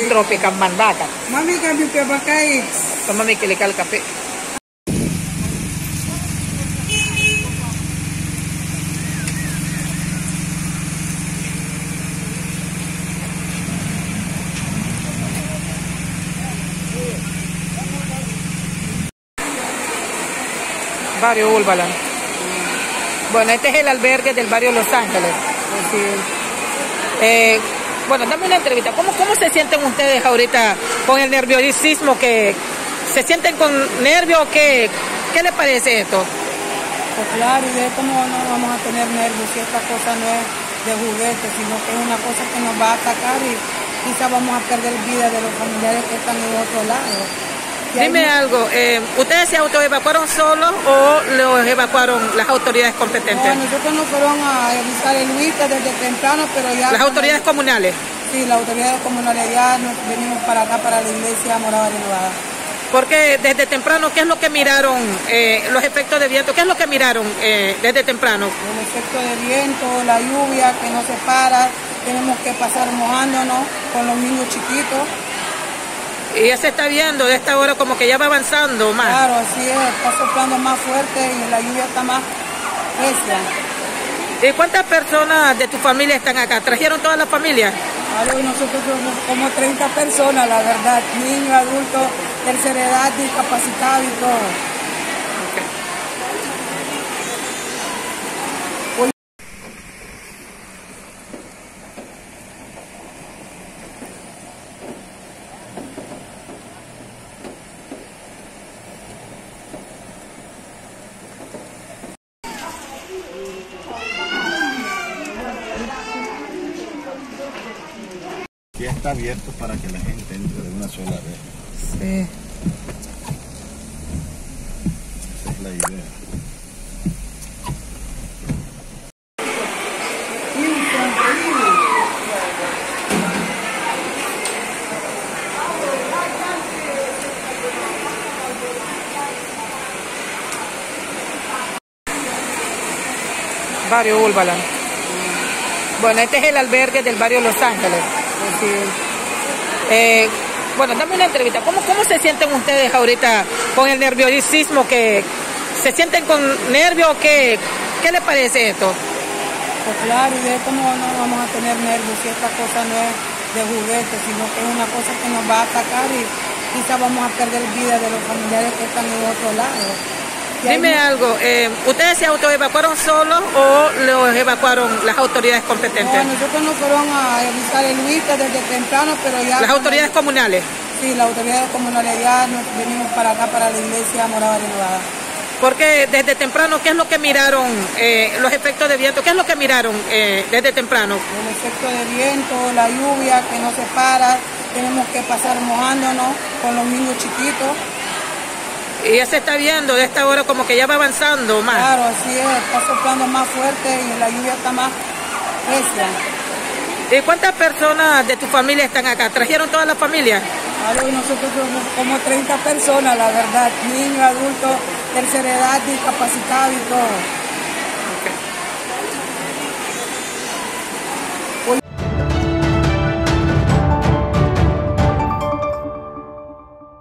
tropical mandaca. Mami kami pakai. Toma mi el café. Barrio Ulbalan. Bueno, este es el albergue del barrio Los Ángeles. Bueno, dame una entrevista. ¿Cómo se sienten ustedes ahorita con el nerviosismo? ¿Que se sienten con nervios? ¿Qué les parece esto? Pues claro, y de cómo no vamos a tener nervios si esta cosa no es de juguete, sino que es una cosa que nos va a atacar y quizá vamos a perder vida de los familiares que están en otro lado. Dime algo, ¿ustedes se autoevacuaron solos o los evacuaron las autoridades competentes? No, nosotros nos fueron a avisar el WITA desde temprano, pero ya... ¿Las autoridades comunales? Sí, las autoridades comunales ya nos venimos para acá, para la iglesia Morada Renovada. Porque desde temprano, ¿qué es lo que miraron? Los efectos de viento, ¿qué es lo que miraron desde temprano? El efecto de viento, la lluvia que no se para, tenemos que pasar mojándonos con los niños chiquitos. Y ya se está viendo de esta hora como que ya va avanzando más. Claro, así es, está soplando más fuerte y la lluvia está más recia. ¿Y cuántas personas de tu familia están acá? ¿Trajeron toda la familia? Claro, y nosotros somos como 30 personas, la verdad, niños, adultos, tercera edad, discapacitados y todo. Ya está abierto para que la gente entre de una sola vez. Sí. Esa es la idea. Barrio Ulbalan. Bueno, este es el albergue del barrio Los Ángeles. Bueno, dame una entrevista. ¿Cómo se sienten ustedes ahorita con el nerviosismo? ¿Que se sienten con nervios? ¿Qué les parece esto? Pues claro, y de cómo no vamos a tener nervios si esta cosa no es de juguete, sino que es una cosa que nos va a atacar y quizá vamos a perder vida de los familiares que están en otro lado. Dime algo, ¿ustedes se autoevacuaron solos o los evacuaron las autoridades competentes? No, nosotros nos fueron a avisar el WITA desde temprano, pero ya... ¿Las autoridades comunales? Sí, las autoridades comunales ya nos venimos para acá, para la iglesia Morada Renovada. Porque desde temprano, ¿qué es lo que miraron? Los efectos de viento, ¿qué es lo que miraron desde temprano? El efecto de viento, la lluvia que no se para, tenemos que pasar mojándonos con los niños chiquitos. Y ya se está viendo de esta hora como que ya va avanzando más. Claro, así es, está soplando más fuerte y la lluvia está más recia. ¿Y cuántas personas de tu familia están acá? ¿Trajeron toda la familia? Claro, y nosotros somos como 30 personas, la verdad, niños, adultos, tercera edad, discapacitados y todo.